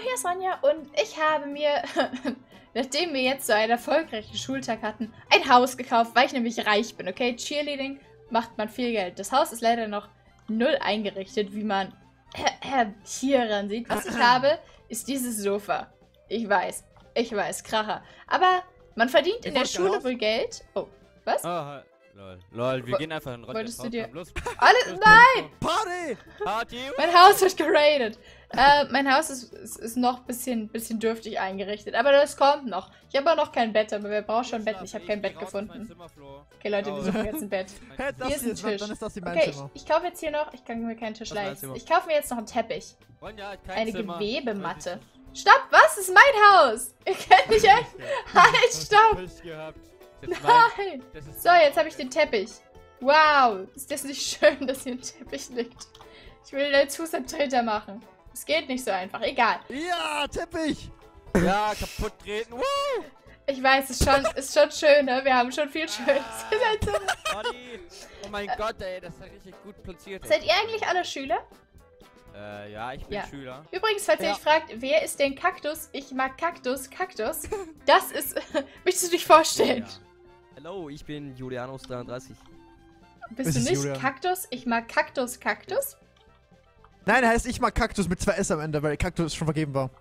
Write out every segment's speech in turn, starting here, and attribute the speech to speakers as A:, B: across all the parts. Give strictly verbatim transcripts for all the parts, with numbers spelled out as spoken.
A: hier ist Ronja und ich habe mir, nachdem wir jetzt so einen erfolgreichen Schultag hatten, ein Haus gekauft, weil ich nämlich reich bin, okay? Cheerleading macht man viel Geld. Das Haus ist leider noch null eingerichtet, wie man hier ran sieht. Was ich habe, ist dieses Sofa. Ich weiß, ich weiß, Kracher. Aber man verdient in der Schule wohl Geld. Oh, was?
B: Oh, lol, lol, wir
A: Wo
B: gehen einfach in Ronjas
A: wolltest du
B: Haus.
A: dir-
B: Komm, los.
A: Alles,
B: Los,
A: nein!
C: Party!
B: Party!
A: Mein Haus wird geradet. Äh, mein Haus ist, ist, ist noch ein bisschen, bisschen dürftig eingerichtet. Aber das kommt noch. Ich habe auch noch kein Bett, aber wer braucht schon ein Bett? Ich habe kein Bett gefunden. Okay, Leute, wir suchen jetzt ein Bett.
C: Hey, das
A: Hier ist ein
C: ist,
A: Tisch.
C: dann ist das hier mein
A: Okay, ich,
C: Zimmer.
A: ich kaufe jetzt hier noch. Ich kann mir keinen Tisch
B: Das ist mein
A: leisten.
B: Zimmer.
A: Ich kaufe mir jetzt noch einen Teppich.
B: Ronja hat kein
A: Eine
B: Zimmer.
A: Gewebematte. Stopp, was? Das ist mein Haus! Ihr kennt mich echt. Halt, stopp!
B: Pech gehabt. Das ist mein-
A: Nein!
B: das ist
A: So, jetzt habe ich den Teppich. Wow, ist das nicht schön, dass hier ein Teppich liegt? Ich will den Fußabtreter machen. Es geht nicht so einfach. Egal.
C: Ja, Teppich!
B: Ja, kaputt treten. Woo!
A: Ich weiß, es ist schon, ist schon schön, ne? Wir haben schon viel Schönes.
B: Party! Oh mein Gott, ey, das ist ja richtig gut platziert.
A: Seid ihr eigentlich alle Schüler?
B: Äh, ja, ich bin
A: Ja.
B: Schüler.
A: Übrigens, falls ihr
C: Ja.
A: euch fragt, wer ist denn Kaktus? Ich mag Kaktus, Kaktus. Das ist... Möchtest du dich vorstellen?
D: Hallo, ich bin Julianus dreiunddreißig.
A: Bist
C: Das
A: du
C: ist
A: nicht
C: Julian.
A: Kaktus? Ich mag Kaktus, Kaktus.
C: Nein, er heißt ich mag Kaktus mit zwei S am Ende, weil Kaktus schon vergeben war.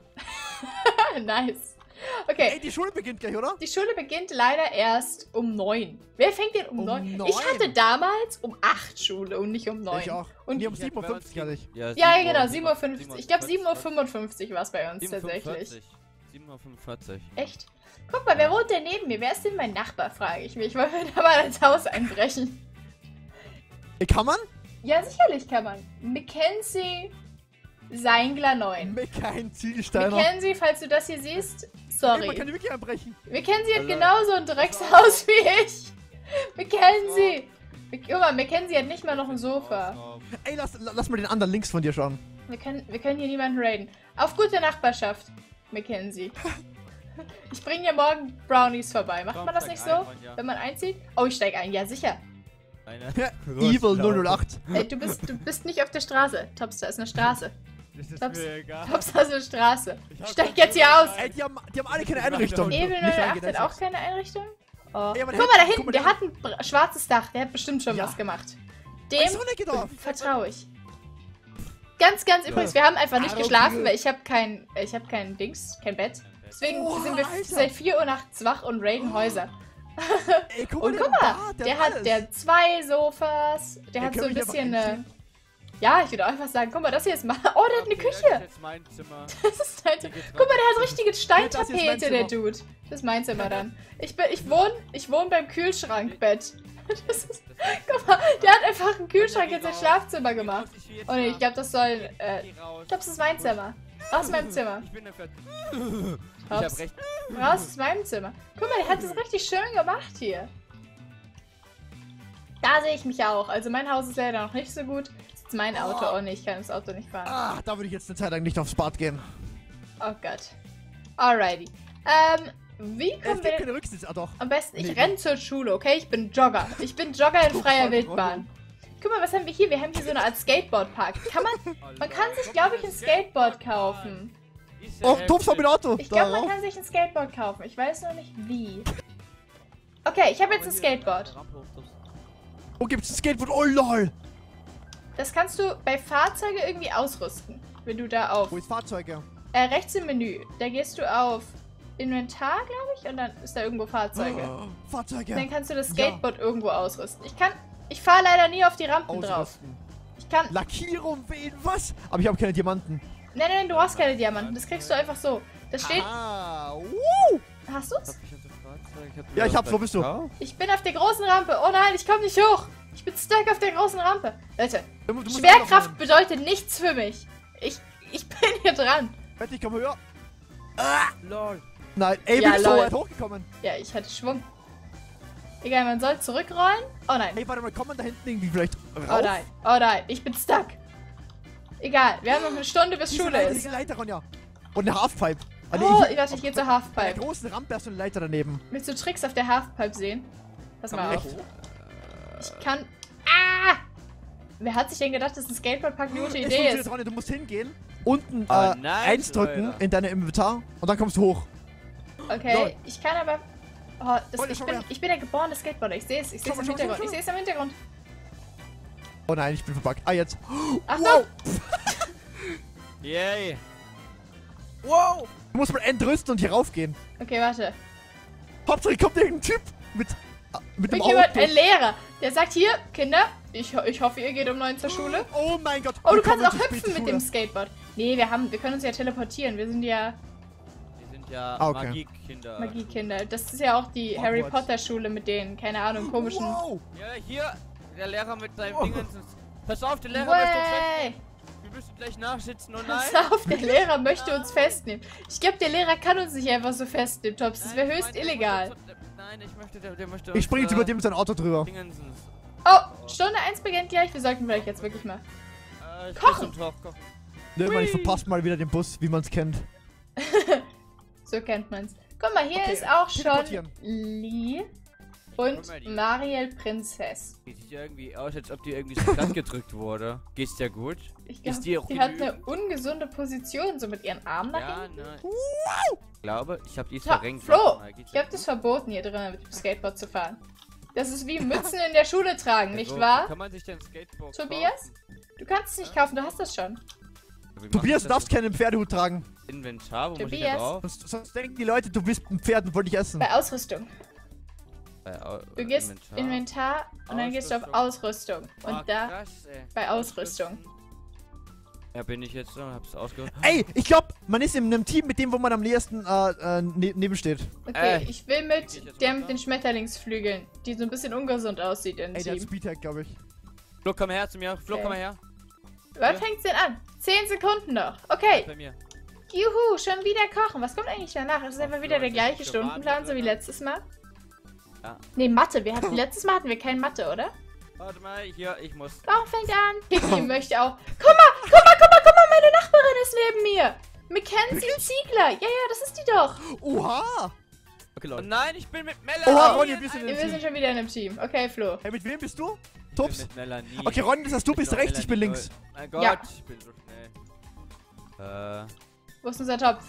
A: Nice.
C: Ey,
A: Okay,
C: die Schule beginnt gleich, oder?
A: die Schule beginnt leider erst um neun. Wer fängt denn um
C: Um
A: neun?
C: neun?
A: Ich hatte damals um acht Schule und nicht um neun.
C: Ich auch.
A: Und
C: Und die um
B: Ich hätte
C: sieben Uhr fünfzig
B: bei
C: hatte
B: uns
C: ich.
B: Ja,
A: ja,
B: sieben Uhr,
A: genau, sieben Uhr fünfzig. Ich glaube, sieben Uhr
B: fünfundvierzig.
A: fünfundfünfzig war es bei uns tatsächlich.
B: sieben Uhr fünfundvierzig.
A: Echt? Guck mal, wer wohnt denn neben mir? Wer ist denn mein Nachbar, frage ich mich. Wollen wir da mal ins Haus einbrechen?
C: Ey, kann man?
A: Ja, sicherlich kann man. Mackenzie Seingler neun.
C: Mit kein Ziegelsteiner.
A: Mackenzie, falls du das hier siehst,
C: Ey, man
A: sorry.
C: kann die wirklich einbrechen.
A: Mackenzie hat
B: Also-
A: genauso ein Dreckshaus wie ich. Mackenzie. Guck mal, Mackenzie hat nicht mal noch ein Sofa.
C: Ey, lass, lass mal den anderen links von dir schauen.
A: Wir können, wir können hier niemanden raiden. Auf gute Nachbarschaft, Mackenzie. Ich bringe dir morgen Brownies vorbei. Macht
B: Komm,
A: man das
B: steig
A: nicht
B: ein,
A: so,
B: Ronja.
A: wenn man einzieht? Oh, ich steig ein. Ja, sicher.
B: Eine.
C: Evil null null acht.
A: Ey, du bist, du bist nicht auf der Straße. Topstar ist eine Straße.
B: Das ist
A: Tops-
B: mir egal.
A: Topstar ist eine Straße.
B: Ich hab
A: Steig
B: kein
A: jetzt hier
B: Zimmer
A: aus.
B: frei.
C: Ey, die haben, die haben alle keine Einrichtung.
A: Evil
C: Nicht
A: null null acht hat
C: eingedenkt.
A: auch keine Einrichtung? Oh.
C: Ey, aber der
A: Guck mal da
C: hat-
A: hinten,
C: guck mal,
A: der
C: der-
A: hat ein bra- schwarzes Dach. Der hat bestimmt schon
C: Ja.
A: was gemacht.
C: Ey,
A: Dem
C: so eine geht auf.
A: vertraue ich. Ganz, ganz übrigens, wir haben einfach nicht
C: Ah,
A: geschlafen,
C: okay.
A: weil ich habe kein, ich habe kein Dings, kein Bett. Deswegen
C: Oha,
A: sind wir
C: Alter.
A: seit vier Uhr nachts wach und raiden Häuser.
C: Ey, guck
A: Und
C: der
A: guck mal,
C: Bart,
A: der hat,
C: alles.
A: der hat zwei Sofas, der
C: Ey,
A: hat so
C: können
A: ein
C: wir die
A: bisschen
C: einfach
A: eine... Ja, ich würde auch einfach sagen, guck mal, das hier ist mal... Oh, der hat eine
B: Okay, Das
A: Küche.
B: ist jetzt mein Zimmer.
A: Das ist halt...
B: Hier geht's
A: Guck mal,
B: rein.
A: der hat so richtige
C: das hier ist mein
A: Steintapete, der
C: Zimmer.
A: Dude. Das ist mein Zimmer dann. Ich, bin, ich wohne ich wohn beim Kühlschrankbett. Das ist, guck mal, der hat einfach einen Kühlschrank in sein Schlafzimmer gemacht. Oh nee, ich glaube, das soll... Äh, ich glaube, das ist mein Zimmer. Aus meinem Zimmer.
B: Ich bin dafür. Ich
A: Raus.
B: hab recht.
A: Raus aus meinem Zimmer. Guck mal, der hat das richtig schön gemacht hier. Da sehe ich mich auch. Also mein Haus ist leider noch nicht so gut. Das ist mein Auto. Oh nee, ich kann das Auto nicht fahren.
C: Ah, da würde ich jetzt eine Zeit lang nicht aufs Bad gehen.
A: Oh Gott. Alrighty. Ähm, wie
C: Es
A: kommen wir
C: gibt
A: denn
C: keine Rücksitz. Ah, doch.
A: am besten? Ich
C: Nee.
A: renne zur Schule, okay? Ich bin Jogger. Ich bin Jogger in
C: Du
A: freier
C: voll
A: Wildbahn. Guck mal, was haben wir hier? Wir haben hier so eine Art Skateboardpark. Kann man... Man kann sich, glaube ich, ein Skateboard kaufen.
C: Oh, Tops mit Auto.
A: Ich glaube, man
C: Darauf.
A: kann sich ein Skateboard kaufen. Ich weiß noch nicht wie. Okay, ich habe jetzt ein Skateboard.
C: Oh, gibt's ein Skateboard? Oh, lol.
A: Das kannst du bei Fahrzeuge irgendwie ausrüsten. Wenn du da auf...
C: Wo ist Fahrzeuge?
A: Äh, rechts im Menü. Da gehst du auf Inventar, glaube ich. Und dann ist da irgendwo Fahrzeuge.
C: Oh, Fahrzeuge.
A: Dann kannst du das Skateboard irgendwo ausrüsten. Ich kann... Ich fahre leider nie auf die Rampen drauf.
C: Ausrüsten.
A: Ich kann...
C: Lackierung, wen, was? Aber ich habe keine Diamanten.
A: Nein, nein, du hast keine Diamanten. Das kriegst du einfach so. Das steht...
C: Ah, uh.
A: Hast du's?
C: Ja, ich hab's. Wo bist du?
A: Ich bin auf der großen Rampe. Oh nein, ich komme nicht hoch. Ich bin stuck auf der großen Rampe. Leute,
C: Du, du musst
A: Schwerkraft
C: runterfallen.
A: bedeutet nichts für mich. Ich, ich bin hier dran.
C: Warte, ich komme höher.
B: Lol.
C: Nein, ey,
A: Ja,
C: wie bist du so
A: lol.
C: weit hochgekommen?
A: Ja, ich hatte Schwung. Egal, man soll zurückrollen. Oh nein.
C: Ey, warte mal, kommt man da hinten irgendwie vielleicht rauf?
A: Oh nein. Oh nein. Ich bin stuck. Egal, wir haben noch eine Stunde bis
C: Diese
A: Schule
C: Leiter,
A: ist.
C: diese Leiter, Ronja. Und eine Halfpipe. Ah, nee,
A: Oh,
C: ich-
A: warte, ich gehe zur
C: Bei der
A: Halfpipe.
C: großen Rampe hast du eine Leiter daneben.
A: Willst du Tricks auf der Halfpipe sehen? Pass mal
C: Echt?
A: auf. Ich kann... Ah! Wer hat sich denn gedacht, dass ein Skatepark eine gute
C: Es
A: Idee
C: funktioniert,
A: ist?
C: Ronny, du musst hingehen, unten
B: Oh,
C: äh,
B: nice,
C: eins drücken
B: Alter.
C: in deinem Inventar und dann kommst du hoch.
A: Okay,
C: Lol.
A: ich kann aber... Oh, das,
C: Ronny,
A: ich,
C: schau
A: bin,
C: mal her.
A: ich bin der geborene Skateboarder. Ich sehe es. Ich sehe
C: Schau
A: es
C: mal,
A: im
C: schau mal,
A: Hintergrund.
C: schau
A: Ich sehe es im Hintergrund.
C: Oh nein, ich bin verbuggt. Ah, jetzt.
A: Achtung!
C: Wow!
B: Yay.
C: Wow! Du musst mal entrüsten und hier raufgehen.
A: Okay, warte.
C: Hauptsache kommt irgendein Typ mit, äh, mit dem
A: Mich jemand,
C: Auto.
A: ein Lehrer, der sagt hier, Kinder, ich, ho- ich hoffe, ihr geht um neun zur Schule.
C: Oh mein Gott.
A: Oh,
C: wir
A: du kannst
C: kommen
A: auch
C: zu spät
A: hüpfen
C: zur
A: mit
C: Schule.
A: dem Skateboard. Nee, wir haben, wir können uns ja teleportieren. Wir sind ja
B: Wir sind ja
C: Ah, okay.
B: Magiekinder.
A: Magiekinder. Das ist ja auch die
C: Hogwarts.
A: Harry Potter Schule mit den, keine Ahnung, komischen...
C: Wow!
B: Ja, hier, der Lehrer mit seinem
C: Oh.
B: Ding. Pass auf, der Lehrer möchte uns
A: Way.
B: festnehmen. Wir müssen gleich nachsitzen, oh nein.
A: Pass auf, der Lehrer möchte uns festnehmen. Ich glaube, der Lehrer kann uns nicht einfach so festnehmen, Tops. Das
B: Nein,
A: wäre
B: ich
A: höchst
B: meine, der
A: illegal.
B: muss uns- Nein, ich möchte, der, der möchte
C: Ich springe jetzt
B: äh,
C: über dem mit seinem Auto drüber.
B: Dingensens.
A: Oh, Stunde eins beginnt gleich. Wir sollten vielleicht jetzt wirklich mal...
B: Äh,
A: Kochen.
B: Drauf, kochen.
C: Irgendwann, Ne, ich
B: Hui.
C: verpasse mal wieder den Bus, wie man es kennt.
A: So kennt man's. Guck mal, hier
C: Okay,
A: ist auch schon
C: teleportieren.
A: Lee
B: Guck
A: und
B: mal, die-
A: Mariel Prinzess.
B: Die sieht ja irgendwie aus, als ob die irgendwie so platt gedrückt wurde. Geht's dir gut?
A: Ich
B: Ist die
A: glaube,
B: auch
A: die hat eine
B: genügend?
A: ungesunde Position, so mit ihren Armen nach
B: Ja,
A: hinten.
B: nein. Ich glaube, ich habe die
A: Ja,
B: verrenkt.
A: Flo,
B: Warte mal, geht's
A: ich
B: dir
A: habe das
B: gut?
A: verboten, hier drinnen mit dem Skateboard zu fahren. Das ist wie Mützen in der Schule tragen, nicht
B: Also,
A: wahr?
B: Kann man sich denn Skateboard
A: Tobias? Du kannst es nicht kaufen, du hast das schon.
B: kaufen? Wie macht
C: Tobias, du
B: man
C: darfst keinen Pferdehut tragen.
B: das Inventar, wo muss ich
A: Tobias?
B: da drauf?
C: Sonst, sonst denken die Leute, du bist ein Pferd und wollen dich essen.
A: Bei Ausrüstung.
B: Äh, au-
A: Du gehst
B: Inventar.
A: Inventar und dann gehst du auf Ausrüstung. Und
B: Ah,
A: da
B: krass, ey.
A: bei Ausrüstung.
B: Ja, bin ich jetzt so, hab's ausgerüstet.
C: Ey, ich glaube, man ist in einem Team mit dem, wo man am nächsten äh, äh, ne neben steht.
A: Okay,
B: Äh,
A: ich will
B: geh
A: mit
B: ich jetzt
A: der
B: runter?
A: mit den Schmetterlingsflügeln, die so ein bisschen ungesund aussieht im
C: Ey, der hat
A: Team.
C: Speedhack, glaube ich.
B: Flo, komm her zu mir. Flo,
A: Okay.
B: komm mal her.
A: Wann
B: Ja.
A: fängt's denn an? Zehn Sekunden noch. Okay.
B: Bei mir.
A: Juhu, schon wieder kochen. Was kommt eigentlich danach? Ist es einfach
B: Ach,
A: wieder
B: so,
A: der
B: ist
A: gleiche
B: das schon
A: Stundenplan, so wie
B: warm,
A: letztes Mal?
B: Ja.
A: Nee, Mathe. Wir hatten, letztes Mal hatten wir kein Mathe, oder?
B: Warte mal, hier, ich muss.
A: Warum fängt an? Kiki möchte auch. Guck mal, guck mal, guck mal, guck mal, meine Nachbarin ist neben mir. Mackenzie Ziegler. Ja, ja, das ist die doch.
C: Oha!
D: Okay,
B: Oh
D: Leute.
B: nein, ich bin mit Melanie.
C: Oha, Ronny, wir sind
A: Wir
C: im
A: sind
C: Team.
A: schon wieder in einem Team. Okay, Flo.
C: Hey, mit wem bist du?
B: Ich bin
C: Tops?
B: mit Melanie.
C: Okay, Ronny, das heißt, du bist
B: doch
C: rechts, ich bin
B: Melanie,
C: links.
B: oh Mein Gott,
A: Ja.
B: ich bin so schnell. Äh.
A: Wo ist unser Topf?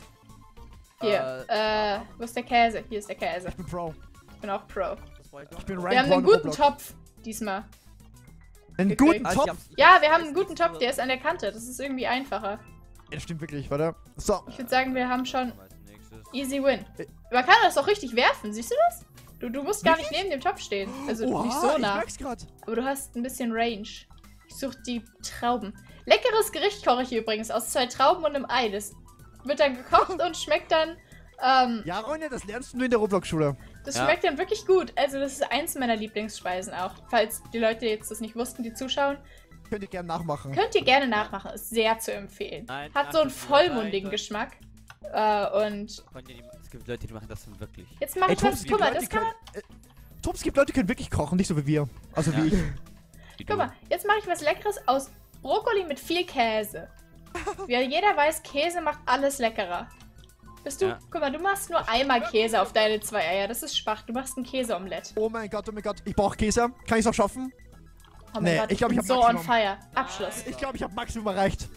A: Hier. Äh, wo ist der Käse? Hier ist der Käse.
C: Ich bin Pro.
A: Ich bin auch Pro.
D: Das war ich
C: Ich bin
A: Wir
C: Rank
A: haben einen
C: One
A: guten
C: Roblox.
A: Topf diesmal.
C: Einen
A: gekriegt.
C: guten
D: Ah, ich
C: Top?
D: hab's- ich
A: Ja,
D: hab's
A: wir haben einen
D: meistens
A: guten Topf,
D: so-
A: der ist an der Kante. Das ist irgendwie einfacher.
C: Ja, das stimmt wirklich, warte. So.
A: Ich würde sagen, wir haben schon
B: Als nächstes.
A: easy win. Man kann das auch richtig werfen, siehst du das? Du, du musst gar nicht neben dem Topf stehen. Also
C: Oha,
A: nicht so
C: ich
A: nah.
C: merk's grad.
A: Aber du hast ein bisschen Range. Ich suche die Trauben. Leckeres Gericht koche ich übrigens aus zwei Trauben und einem Ei. Das wird dann gekocht und schmeckt dann. Ähm,
C: Ja, Ronja, das lernst du nur in der Roblox-Schule.
A: das
B: Ja.
A: schmeckt dann wirklich gut. Also, das ist eins meiner Lieblingsspeisen auch. Falls die Leute jetzt das nicht wussten, die zuschauen.
C: Könnt ihr gerne nachmachen.
A: Könnt ihr gerne nachmachen. Ist sehr zu empfehlen.
B: Nein,
A: Hat so einen
B: ach, das ist
A: vollmundigen
B: leid.
A: Geschmack. Äh, und
B: Konnt ihr die- Es gibt Leute, die machen das dann wirklich.
A: jetzt mache
C: Ey,
A: ich was.
C: Tops,
A: Guck mal,
C: Leute
A: das kann man.
C: können, äh, Tops, gibt Leute, die können wirklich kochen, nicht so wie wir. Also
B: Ja.
C: wie ich.
B: Wie
A: Guck
B: du.
A: mal, jetzt mache ich was Leckeres aus Brokkoli mit viel Käse. Wie jeder weiß, Käse macht alles leckerer. Bist du?
B: Ja.
A: Guck mal, du machst nur einmal Käse auf deine zwei Eier. Das ist schwach. Du machst ein Käseomelett.
C: Oh mein Gott, oh mein Gott. Ich brauche Käse. Kann ich es auch schaffen?
A: Oh mein
C: Nee,
A: Gott,
C: ich glaub, ich
A: bin
C: hab
A: so on
C: Maximum.
A: fire. Abschluss.
C: Ich glaube, ich habe Maximum erreicht.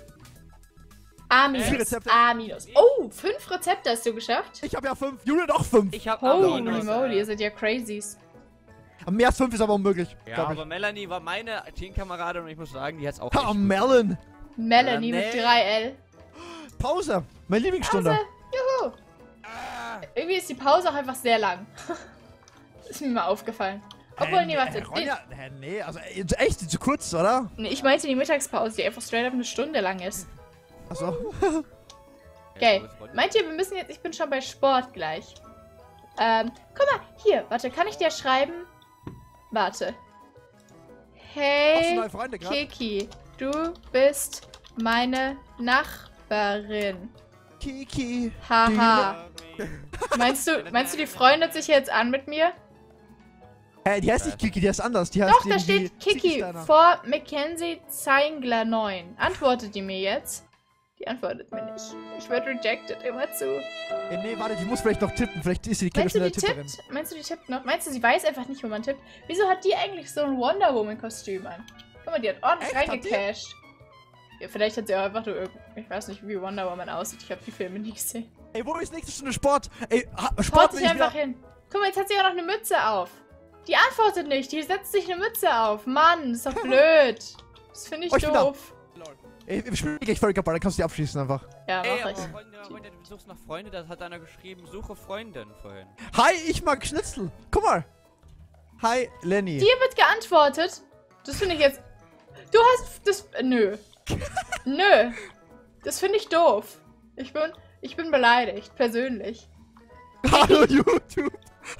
A: A
C: Vier
A: minus.
C: Rezepte.
A: A minus. Oh, fünf Rezepte hast du geschafft?
C: Ich habe ja fünf. Julian auch fünf.
B: Ich hab
A: Holy
B: Melanie.
A: moly, ihr seid ja crazies.
C: Mehr als fünf ist aber unmöglich.
B: Ja,
C: glaub
B: aber Melanie war meine Teamkameradin und ich muss sagen, die hat's auch
C: ich. Ha,
B: echt gut.
C: Melon.
A: Melanie
B: Ja,
A: mit
B: nee.
A: drei L.
C: Pause. Meine Lieblingsstunde.
A: Pause. Juhu.
B: Ah,
A: Irgendwie ist die Pause auch einfach sehr lang. Ist mir mal aufgefallen. Obwohl, nee, warte.
C: Äh, Ronja, hä, nee, also äh, echt zu kurz, oder?
A: Nee, ich meinte die Mittagspause, die einfach straight up eine Stunde lang ist.
C: Achso.
A: Okay. Meint ihr, wir müssen jetzt... Ich bin schon bei Sport gleich. Ähm, guck mal, hier. Warte, kann ich dir schreiben? Warte.
C: Hast du
A: Hey,
C: neue Freunde gerade?
A: Kiki, du bist meine Nachbarin.
C: Kiki.
A: Haha. Meinst du, meinst du, die freundet sich jetzt an mit mir?
C: Hä, die heißt nicht Kiki, die heißt anders. Die heißt
A: Doch, da
C: irgendwie
A: steht Kiki
C: Ziegensteiner.
A: vor Mackenzie Zeingler neun. Antwortet die mir jetzt? Die antwortet mir nicht. Ich werde rejected, immer zu.
C: Äh, nee, warte, die muss vielleicht noch tippen. Vielleicht ist sie die
A: Meinst du, die
C: Tipperin.
A: tippt? Meinst du, die tippt noch? Meinst du, sie weiß einfach nicht, wo man tippt? Wieso hat die eigentlich so ein Wonder Woman Kostüm an? Guck Guck mal, die hat ordentlich
C: Echt? Hat die?
A: reingecasht. Ja, vielleicht hat sie auch einfach nur irgend... Ich weiß nicht, wie Wonder Woman aussieht. Ich habe die Filme nie gesehen.
C: Ey, wo ist nächste Stunde Sport? Ey, ha-
A: Haut
C: Sport will
A: sich
C: ich
A: einfach
C: wieder...
A: hin. Guck mal, jetzt hat sie auch noch eine Mütze auf. Die antwortet nicht. Die setzt sich eine Mütze auf. Mann, ist doch blöd. Das finde ich
C: Oh, ich bin da.
A: doof.
C: Ey, wir spielen gleich Völkerball, dann kannst du die abschließen einfach.
A: Ja,
B: Ey,
A: mach
B: aber
A: ich.
B: Freunde, Freunde, du suchst nach Freunde, das hat einer geschrieben, suche Freundin vorhin.
C: Hi, ich mag Schnitzel. Guck mal. Hi, Lenny.
A: Dir wird geantwortet. Das finde ich jetzt... Du hast... das... Nö. Nö. Das finde ich doof. Ich bin... Ich bin beleidigt. Persönlich.
C: Hallo, YouTube.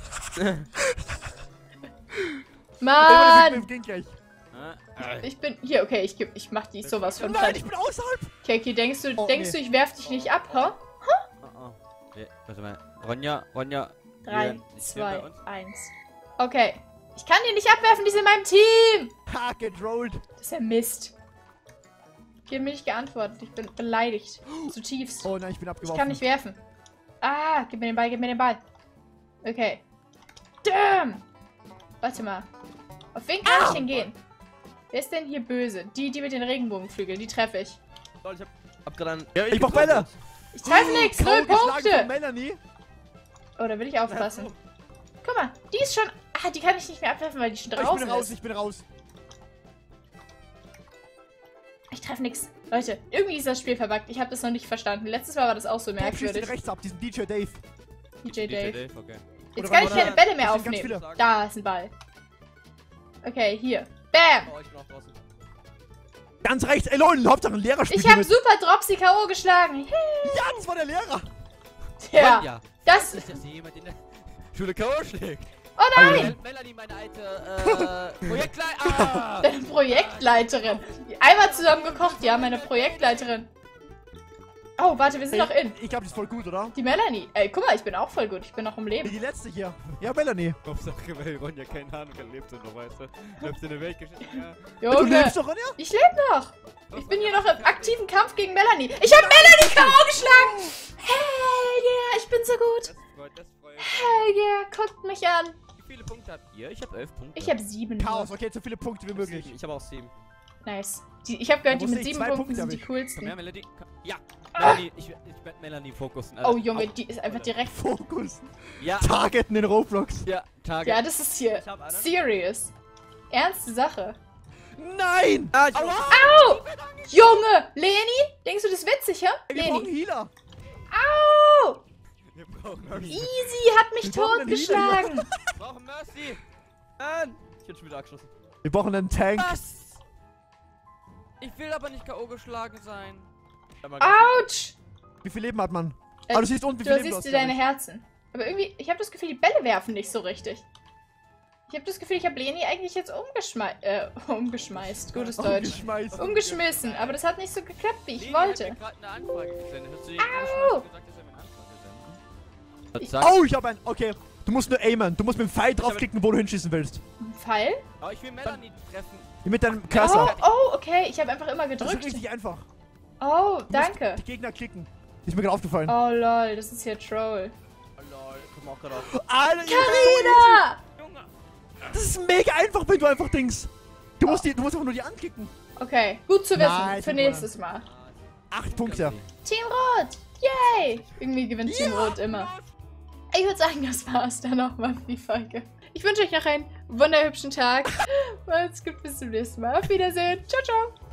A: Mann!
C: Wir gehen gleich.
B: Äh,
A: Ich bin... Hier, okay, ich, geb- ich mach die sowas von
C: Nein,
A: fertig.
C: ich bin außerhalb.
A: Keki, denkst du,
C: Oh,
A: denkst
C: nee.
A: du, ich werf dich nicht ab, hä?
B: oh, oh. Ja, warte mal. Ronja, Ronja.
A: Drei,
B: Julian, ich bin
A: zwei,
B: bei uns.
A: eins. Okay. Ich kann die nicht abwerfen, die sind in meinem Team!
C: Ha, get rolled.
A: Das ist ja Mist. Die haben mir nicht geantwortet. Ich bin beleidigt. Zutiefst.
C: Oh nein, ich bin
A: Ich
C: abgeworfen.
A: kann nicht werfen. Ah, gib mir den Ball, gib mir den Ball. Okay. Damn! Warte mal. Auf wen kann ich denn gehen? Wer ist denn hier böse? Die, die mit den Regenbogenflügeln, die treffe ich.
D: Lol, ich hab, hab gerade einen.
B: Ja,
C: Ich brauch Bälle.
A: Ich treffe nix,
C: K O
A: null
C: geschlagen von
A: Punkte.
C: Melanie.
A: Oh, da will ich aufpassen. Guck mal, die ist schon... Ah, die kann ich nicht mehr abwerfen, weil die schon
C: Ich
A: draußen
C: bin raus,
A: ist.
C: ich bin raus.
A: Ich treffe nix. Leute, irgendwie ist das Spiel verbuggt. Ich habe das noch nicht verstanden. Letztes Mal war das auch so
C: Dave schießt den
A: merkwürdig.
C: rechts ab, diesen D J Dave.
A: D J Dave.
B: okay.
A: Jetzt
C: Oder
A: kann ich
C: warte,
A: keine Bälle mehr
C: das sind ganz
A: aufnehmen.
C: viele.
A: Da ist ein Ball. Okay, hier. Bam!
D: Oh, ich bin auch draußen.
C: Ganz rechts. Ey, Leute, Hauptsache ein Lehrer spielt
A: Ich
C: hier
A: habe
C: mit.
A: super Dropsy K O geschlagen.
C: Ja, das war der Lehrer.
A: Ja,
B: Ronja.
A: das...
B: Ist das jemand in der Schule K O schlägt?
A: Oh nein!
B: Mel Melanie, meine alte, äh, Projektleiter. Ah!
A: Deine Projektleiterin. Einmal zusammen gekocht, ja, meine Projektleiterin. Oh, warte, wir sind noch in.
C: Ich glaube, die ist voll gut, oder?
A: Die Melanie. Ey, guck mal, ich bin auch voll gut. Ich bin noch im
C: Wie
A: Leben.
C: die letzte hier. Ja, Melanie.
B: Hauptsache, weil Ronja keine Ahnung erlebt und noch, weißt du. Läuft in der Weltgeschichte, ja.
C: Du
A: Junge,
C: lebst doch, Ronja?
A: ich lebe noch. Ich bin hier noch im aktiven Kampf gegen Melanie. Ich habe Melanie K O geschlagen. Hell yeah, ich bin so gut.
B: Das freut, das freut.
A: Hell yeah, guckt mich an.
B: Wie viele Punkte habt ihr? Ich hab elf Punkte.
A: Ich habe sieben. nur.
C: Chaos, okay, so viele Punkte wie möglich.
D: Sieben. Ich habe auch sieben.
A: Nice. Die, ich habe gehört, die
C: Da muss
A: mit
C: ich
A: sieben
C: zwei
A: Punkten
C: Punkte
A: sind die
C: erwischen.
B: Komm her,
A: coolsten.
B: Melanie. Komm. Ja, Melanie, ich, ich werde Melanie fokussen. Alter.
A: Oh Junge, die ist einfach direkt...
C: Fokus.
B: Ja,
C: Targeten in Roblox.
B: ja, Tage.
A: Ja, das ist hier
D: Ich hab einen.
A: serious. Ernste Sache.
C: Nein!
B: Ah, ich
C: Aua!
A: Au! Junge! Leni? Denkst du, das ist witzig, hä?
C: Wir brauchen
A: Leni.
C: Healer.
A: Au!
B: Wir brauchen Mercy.
A: Easy hat mich
C: Wir brauchen einen
A: totgeschlagen.
B: Wir brauchen Mercy.
D: Nein! Ich bin schon wieder abgeschlossen.
C: Wir brauchen einen Tank.
B: Was? Ich will aber nicht K O geschlagen sein.
D: Einmal ganz-
A: Autsch!
C: Wie viel Leben hat man?
A: Äh,
C: Ah, du siehst unten, wie viel
A: Du
C: Leben du
A: siehst
C: hast.
A: dir deine
C: glaub
A: Herzen. Aber irgendwie, ich habe das Gefühl, die Bälle werfen nicht so richtig. Ich habe das Gefühl, ich habe Leni eigentlich jetzt umgeschmei äh, umgeschmeißt. Gutes
C: ich.
A: Deutsch.
C: Umgeschmeißt.
A: Umgeschmissen, aber das hat nicht so geklappt, wie ich
B: Leni hat
A: wollte.
B: mir gerade eine Anfrage gesendet. Hast du ihm
A: Au!
B: gesagt, dass er mir eine Anfrage
A: Ich-
B: sendet?
C: Oh, ich hab einen. Okay. Du musst nur aimen. Du musst mit dem Pfeil draufklicken, wo du hinschießen willst.
A: Ein Pfeil?
B: Oh, ich will Melanie treffen.
C: Wie mit deinem
A: Oh,
C: Cursor.
A: oh, okay. Ich habe einfach immer
C: Das ist
A: gedrückt.
C: richtig einfach.
A: Oh,
C: Du musst
A: danke.
C: Die Gegner klicken. Ist mir gerade aufgefallen.
A: Oh lol, das ist hier Troll.
D: Oh lol, komm auch gerade auf.
C: Alter, ihr seid so
A: Carina!
B: Junge.
C: easy. Das ist mega einfach, wenn du einfach denkst. Du musst, die, du musst einfach nur die anklicken.
A: Okay, gut zu wissen.
C: Nice,
A: Für
C: Bruder.
A: nächstes Mal.
C: Acht Punkte.
A: Team Rot! Yay! Irgendwie gewinnt Team Rot immer. Ich würde sagen, das war's dann nochmal für die Folge. Ich wünsche euch noch einen wunderhübschen Tag. Macht's gut, bis zum nächsten Mal. Auf Wiedersehen. Ciao, ciao.